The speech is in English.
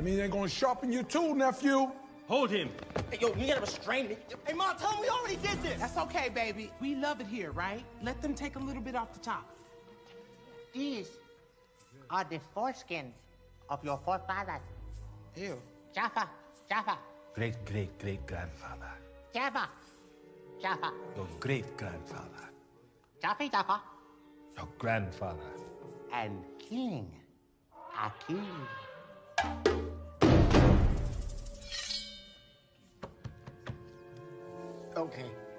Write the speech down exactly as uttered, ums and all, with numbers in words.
That means they're gonna sharpen your tool, nephew. Hold him. Hey, yo, you gotta restrain me. Hey, Mom, tell him we already did this. That's okay, baby. We love it here, right? Let them take a little bit off the top. These are the foreskins of your forefathers. Ew. Jaffa, Jaffa, Great, great, great grandfather. Jaffa, Jaffa, Your great grandfather. Jaffa, Jaffa, Your grandfather. and King Akeem. Okay.